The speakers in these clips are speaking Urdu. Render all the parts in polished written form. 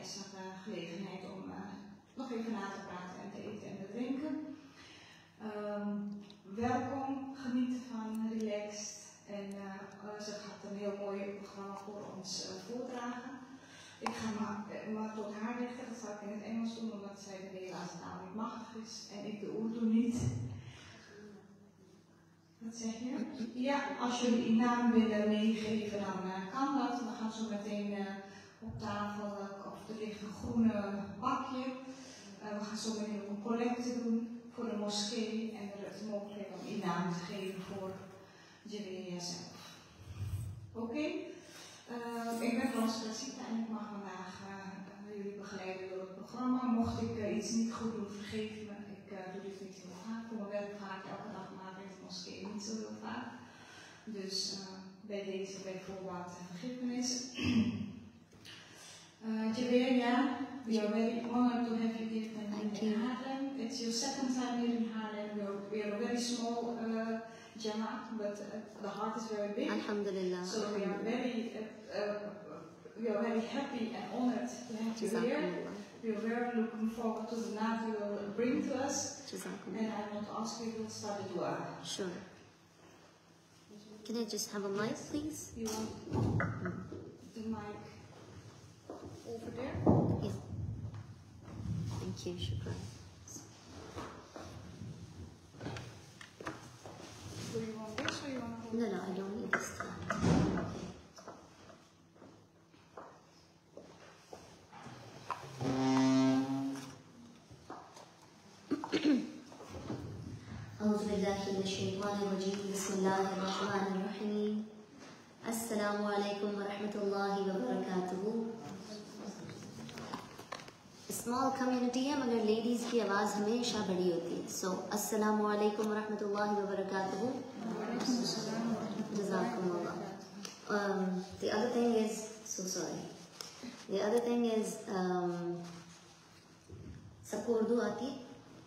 is er gelegenheid om nog even na te praten en te eten en te drinken. Welkom, geniet ervan, relaxed. En ze gaat een heel mooi programma voor ons voordragen. Ik ga maar tot haar richten, dat zal ik in het Engels doen, omdat zij de Nederlandse taal niet machtig is en ik de Urdu niet. Wat zeg je? Ja, als jullie uw naam willen meegeven, dan kan dat. We gaan zo meteen op tafel, of er ligt een groene bakje. We gaan zo meteen ook een collecte doen voor de moskee en er is de mogelijkheid om uw naam te geven voor Javeria zelf. Oké? Ik ben Frans Placita en ik mag vandaag jullie begeleiden door het programma. Mocht ik iets niet goed doen, vergeef me. Ik doe dit niet heel vaak. Voor mijn werk vaak elke dag, maar in de moskee niet zo heel vaak. Dus bij deze bij voorbaat vergiffenis. Javeria, we are very honored to have you here in Haarlem. It's your second time here in Haarlem. We are a very small Jamaat, but the heart is very big. Alhamdulillah. So we are very happy and honored to have you here. We are very looking forward to the night you will bring to us. And I want to ask you to start the dua. Sure. Can I just have a mic, please? You want the mic over there? Yeah. Thank you, shukran. Do you want this or you want to hold No, I don't need this time. أعوذ بالله من الشيطان الرجيم بسم الله الرحمن الرحيم السلام عليكم ورحمة الله وبركاته. स्मॉल कम्युनिटी है मगर लेडीज़ की आवाज़ हमेशा बड़ी होती है. सो अस्सलामु अलैकुम वरहमतुल्लाहि वबरकातुहू. Jazakumullah. The other thing is, सबको उर्दू आती है?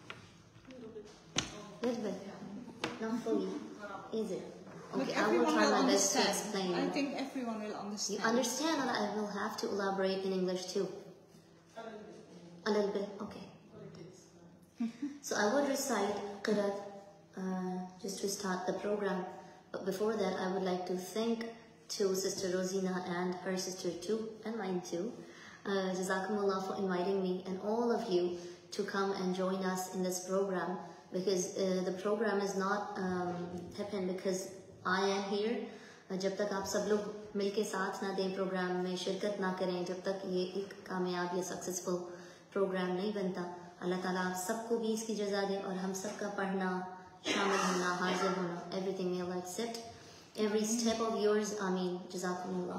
Little bit. Not fully. Is it? Okay, I will try my best to explain. I think everyone will understand. You understand that I will have to elaborate in English too? A little bit? Okay. So I will recite Qiraat just to start the program. But before that, I would like to thank to Sister Rosina and her sister too, and mine too. Jazakumullah for inviting me and all of you to come and join us in this program. Because the program is not happen because I am here. जब तक आप सब लोग मिलके साथ ना दें प्रोग्राम में शिरकत ना करें, जब तक ये एक कामयाब या सक्सेसफुल प्रोग्राम नहीं बनता. अल्लाह ताला आप सबको भी इसकी जज़ा दे और हम सबका पढ़ना, शामिल होना, हाजिर होना, everything may Allah accept. Every step of yours, Ameen. Jazakumullah.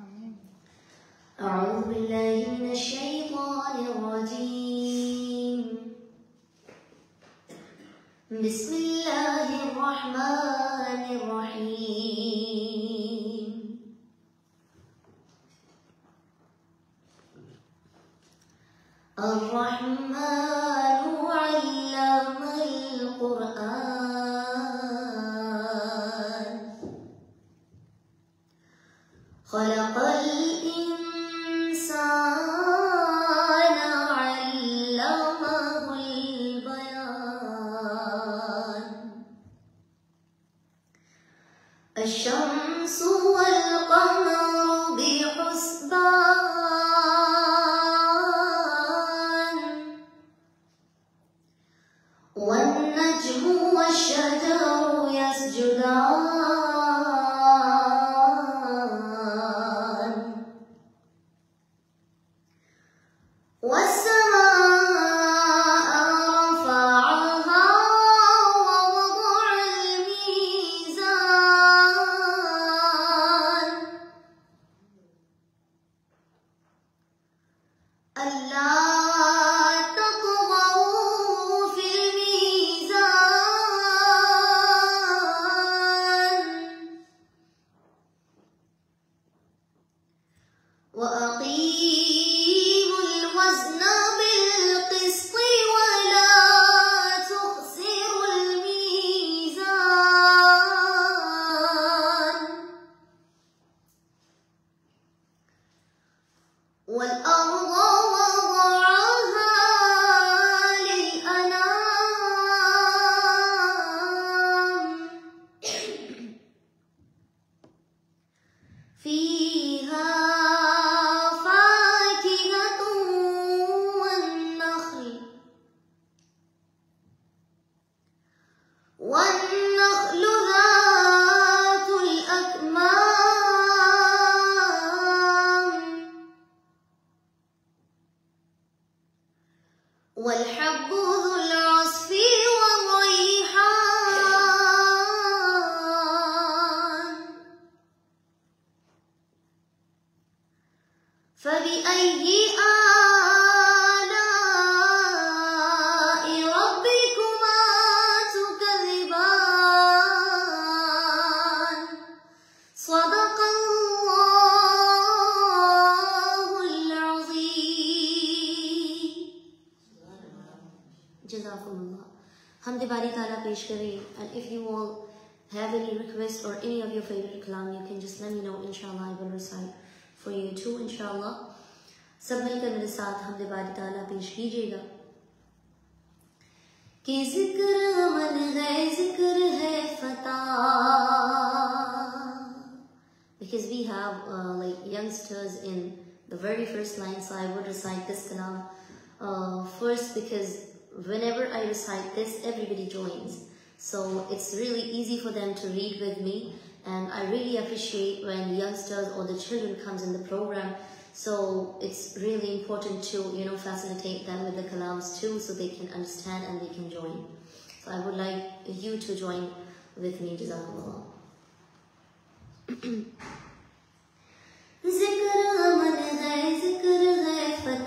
أعوذ بالله من الشيطان الرجيم. بسم الله الرحمن الرحيم. الرحمن علم القرآن خلق الإنسان علمه البيان الشمس والقمر بحسبان والنجم والشجر يسجدان والسماء رفعها ووضع الميزان ألا تطغوا في الميزان Hamd Bari Ta'ala pesh kare. And if you all have any request or any of your favorite kalam, you can just let me know. Inshallah, I will recite for you too, inshallah. Sab milkar mere saath Hamd Bari Ta'ala pesh kijiyega. Ki zikr aman hai, zikr hai fatah. Because we have like youngsters in the very first line, so I would recite this kalam first, because whenever I recite this, everybody joins. So it's really easy for them to read with me, and I really appreciate when youngsters or the children comes in the program. So it's really important to, you know, facilitate them with the kalams too, so they can understand and they can join. So I would like you to join with me. Jazakumullah. ذکر امن ہے, ذکر ہے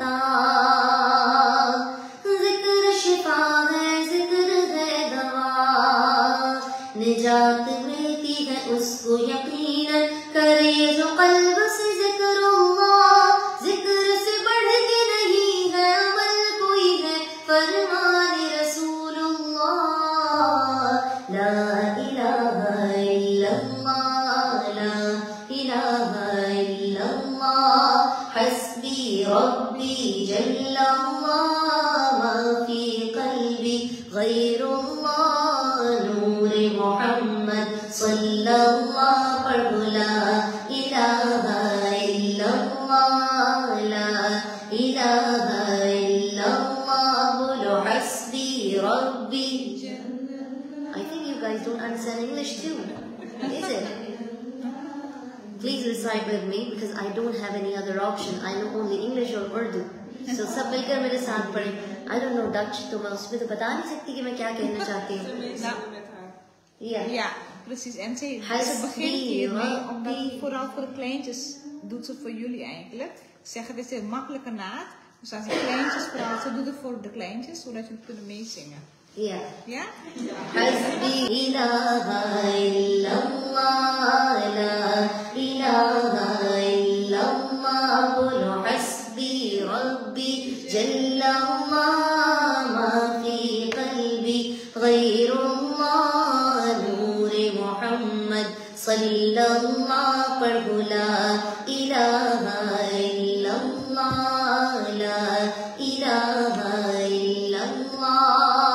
فتح, ذکر شفا ہے, ذکر ہے دوا, نجات ملتی ہے اس کو یقیناً, کرے جو قلب سے ذکر اللہ, ذکر سے بڑھ کے نہیں ہے عمل کوئی ہے, فرمان رسول اللہ. لا الہ الا اللہ, لا الہ الا اللہ, حسبی ربی جل اللہ, ما فی قلبی غیر اللہ, نور محمد صلی اللہ, پڑھو لا الہ الا اللہ, لا الہ الا اللہ, بولو حسبی ربی. I think you guys don't understand English too, is it? Please recite with me, because I don't have any other option. I know only English or Urdu. So سب مل کر میرے ساتھ پڑھیں. I don't know Dutch, تو میں اس میں تو بتا نہیں سکتی کہ میں کیا کہنا چاہتی ہوں. Ja, precies. En ze begint hiermee, omdat vooral voor de kleintjes doet ze voor jullie eigenlijk. Ze zeggen, dit is een makkelijke naad. Dus als de kleintjes praten, ze doet het voor de kleintjes, zodat jullie kunnen meezingen. Yeah. Ja? حسبي إله إلا الله, لا إله إلا الله, قولوا حسبي ربي جل الله, ما في قلبي غير الله, نور محمد صلى الله, پڑھو لا إله إلا الله, لا إله إلا الله.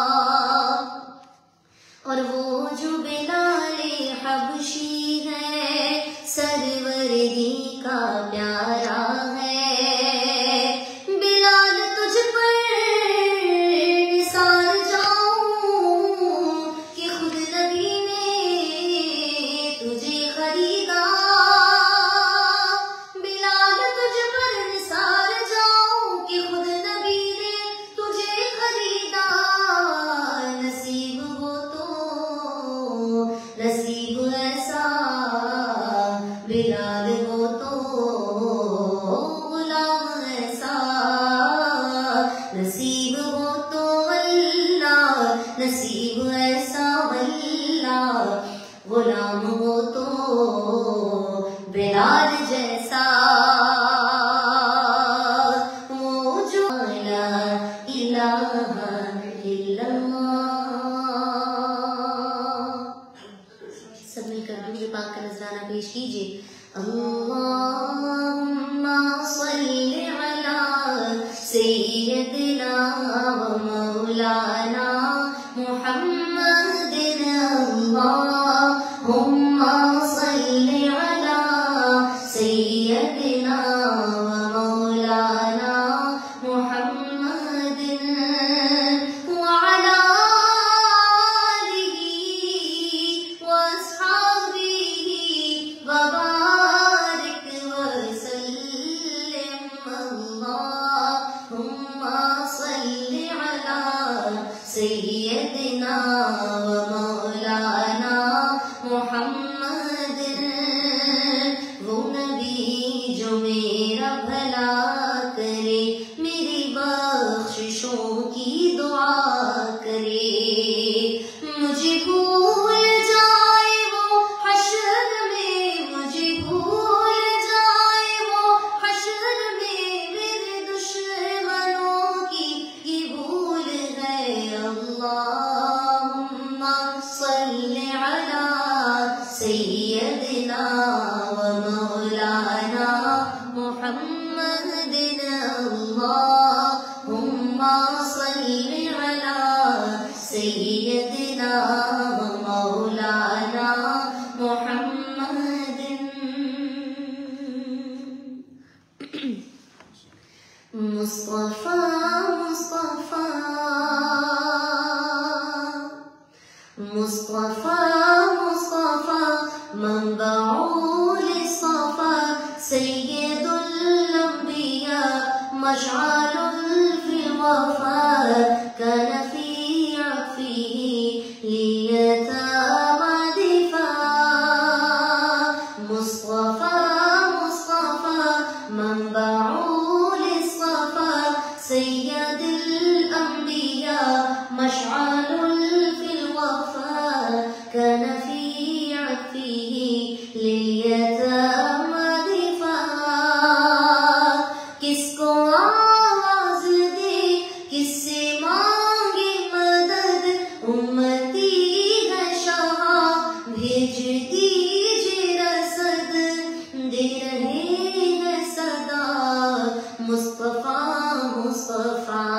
اور وہ جو بلال حبشی ہے, سرور دی کا پیارا ہے, بلال تجھ پر نثار جاؤں کہ خود نبی نے تجھے خریدا, بلال تجھ پر نثار جاؤں کہ خود نبی نے تجھے خریدا, نصیب نصیب ایسا بلال ہو تو غلام ایسا, نصیب ہو تو اللہ, نصیب ایسا اللہ, غلام ہو تو بلال جیسا, وہ جو لا الہ الا اللہ. سب مل کر درود پاک کا نذرانہ پیش کیجیے. اللہم صلی علی سیدنا و مولانا محمد, اللہم صلی علی سیدنا و مولانا محمد, وعلی وبارك وسلم, اللهم صل على سيدنا ومولانا محمد, وہ نبی جو میرا بھلا کرے, میری بخششوں کی دعا کرے, مجھے بھول جائے وہ حشر میں, مجھے بھول جائے وہ حشر میں, میرے دشمنوں کی یہ بھول ہے اللہ. سيدنا ومولانا محمد اللهم صل على سيدنا ومولانا محمد مصطفى مصطفى مصطفى مصطفى منبع للصفا سيد الأنبياء مشعل في الوفاء كان في عطفه ليتامى دفاع مصطفى مصطفى منبع للصفا سيد الأنبياء مشعل في الوفاء كان في عطفه لليتامى دفاع کس کو آواز دے کس سے مانگے مدد امتی ہے شاہ بھیج دیجئے رسد دے رہے ہیں صدا مصطفیٰ مصطفیٰ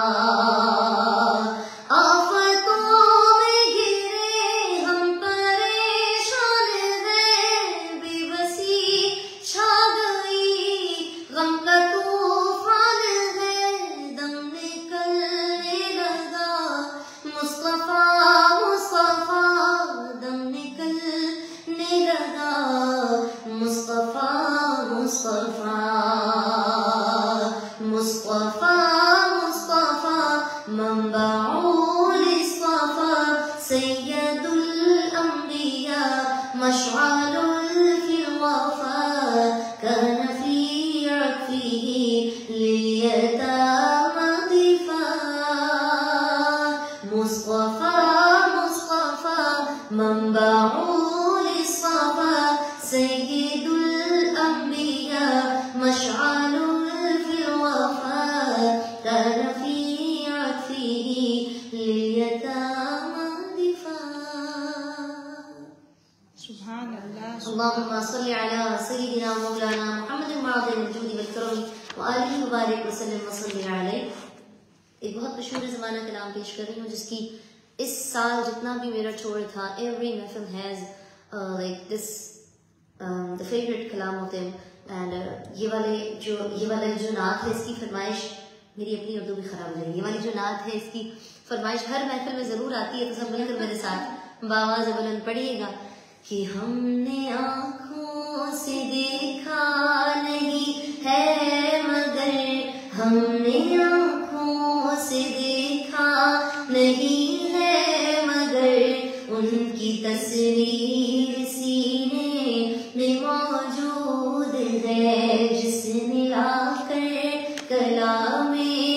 اللهم صل على سيدنا مولانا محمد معظم الجود والكرم وآلہ وبارک وسلم وصلی علیہ. ایک بہت مشہور زمانہ کلام پیش کر رہی ہوں جس کی اس سال جتنا بھی میرا چھوڑ تھا every محفل has like this the favorite کلام ہوتے ہیں and یہ والا جو نعت ہے اس کی فرمائش میری اپنی اردو بھی خراب ہو جائے گی. یہ والی جو نعت ہے اس کی فرمائش ہر محفل میں ضرور آتی ہے تو سب مل کر میرے ساتھ باواز بلند پڑھیے گا کہ ہم نے آنکھوں سے دیکھا نہیں ہے مگر ہم نے آنکھوں سے دیکھا نہیں ہے مگر ان کی تصویر سینے میں موجود ہے جس نے لا کر کلام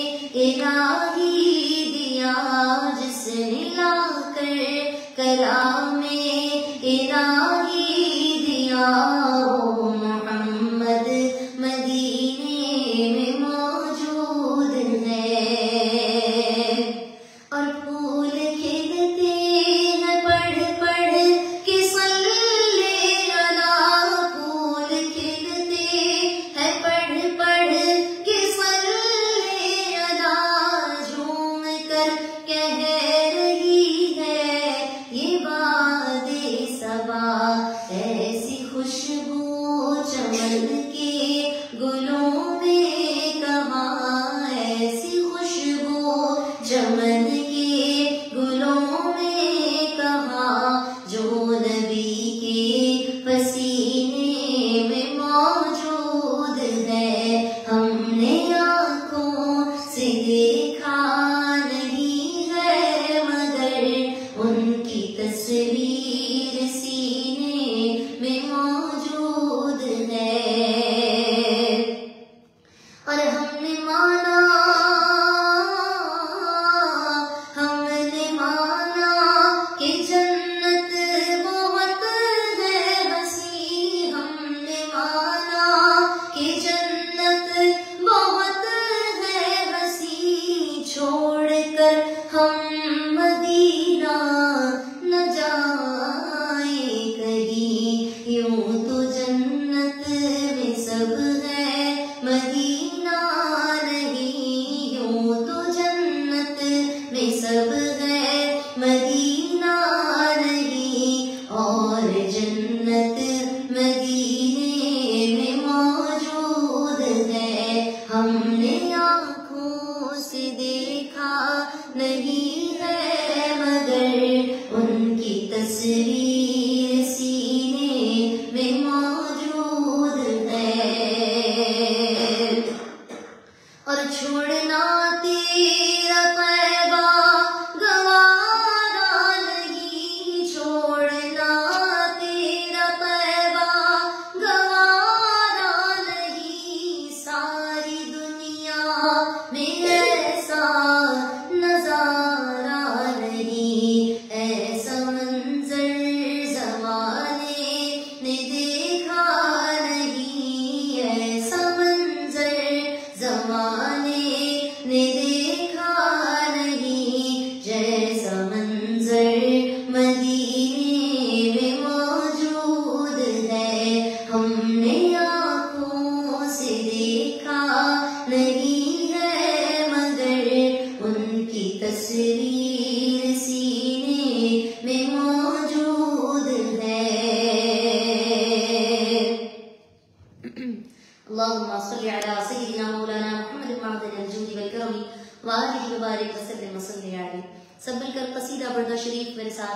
الہی دیا جس نے لا کر کلام الہی دیا وہ محمد مدینے میں موجود ہے اور پھول کھلتے ہیں پڑھ پڑھ کے صلی علی پھول کھلتے ہیں پڑھ پڑھ کے صلی علی جھوم کر کہہ رہی ہے یہ بات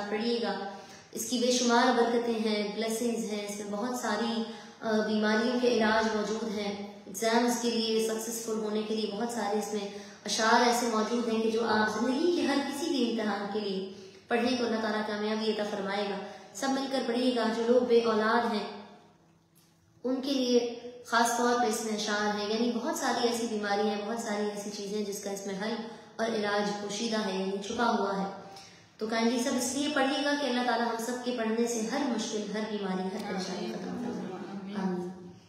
ساتھ پڑھیے گا. اس کی بے شمار برکتیں ہیں، بلیسنگز ہیں، اس میں بہت ساری بیماریوں کے علاج موجود ہیں. ایگزامز کے لیے سکسیزفل ہونے کے لیے بہت سارے اس میں اشعار ایسے موجود ہیں کہ جو آپ زندگی کے ہر کسی بھی امتحان کے لیے پڑھنے کو اللہ تعالیٰ کامیابی عطا فرمائے گا. سب مل کر پڑھیے گا. جو لوگ بے اولاد ہیں ان کے لیے خاص طور پہ اس میں اشعار ہیں. یعنی بہت ساری ایسی بیماری ہیں، بہت ساری ایسی چیزیں جس کا اس میں حل اور علاج پوشیدہ ہے، یعنی چھپا ہوا ہے. تو کائنڈلی سب اس لیے پڑھیے گا کہ اللہ تعالیٰ ہم سب کے پڑھنے سے ہر مشکل، ہر بیماری، ہر پریشانی ختم فرمائے. آمین.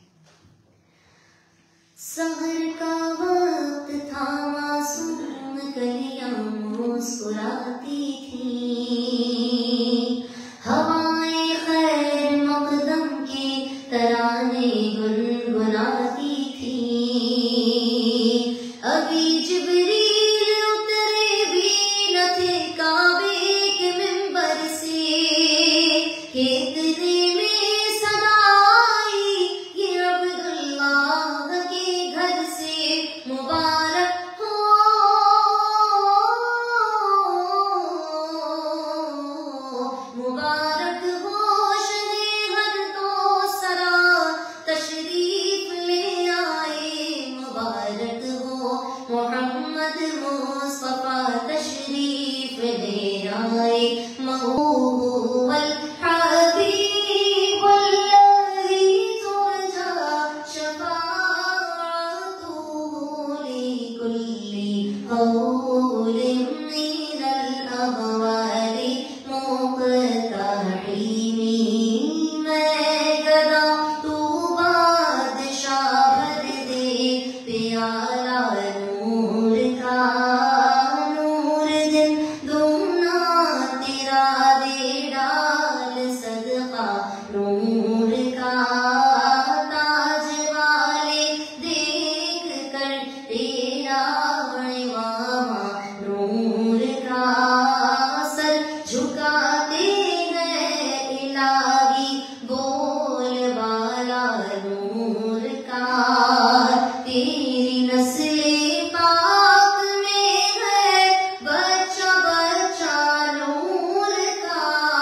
سحر کا وقت تھا، معصوم کلیاں مسکراتی تھیں، ہوائیں خیر مقدم کے ترانے گنگناتی تھیں. ابھی جبریل اترے بھی نہ تھے کعبے کے منبر سے کہ اتنے میں صدا آئی یہ عبداللہ کے گھر سے. مبارک ہو مبارک ہو شنے ہر تو سرا تشریف لے آئے. مبارک ہو محمد مصطفیٰ تشریف لے آئے. محبوب الحبیب الذی ترجا شفاعتہ لکل قول من الاحوال مقتحم. میں گدا تو بادشاہ بھر دے پیالہ نور کا. نور دن دونا تیرا دے ڈال صدقہ نور کا. تاج والے دیکھ کر تیرا وہاں نور کا. سر جھکاتے ہیں الہی بول بالا نور کا. تیری نسل پاک میں ہے بچہ بچہ نور کا.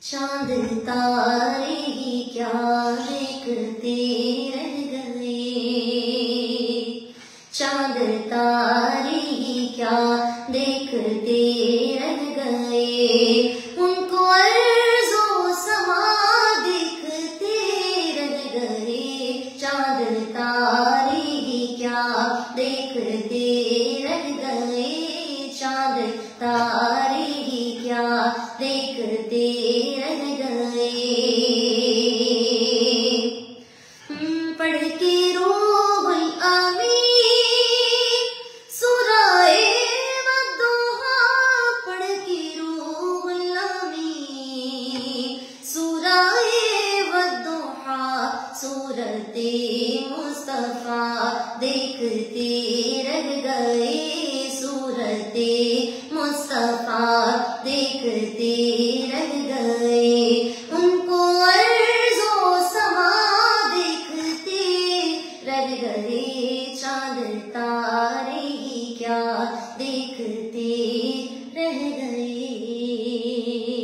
چاند تارے ہی کیا دیکھتے رہ گئے، چاند تارے ہی کیا دیکھتے رہ گئے، ان کو عرض و سما دیکھتے رہ گئے، چاند تارے ہی کیا دیکھتے رہ گئے، چاند تارے ہی کیا دیکھتے رہ گئے۔ پڑھ کے روح الامین سورہ والضحیٰ، پڑھ کے روح الامین سورہ والضحیٰ، سورت مصطفیٰ دیکھتے رہ گئے، سورت مصطفیٰ دیکھتے رہ گئے، ان کو عرض و سما دیکھتے رہ گئے، چاند تارے ہی کیا دیکھتے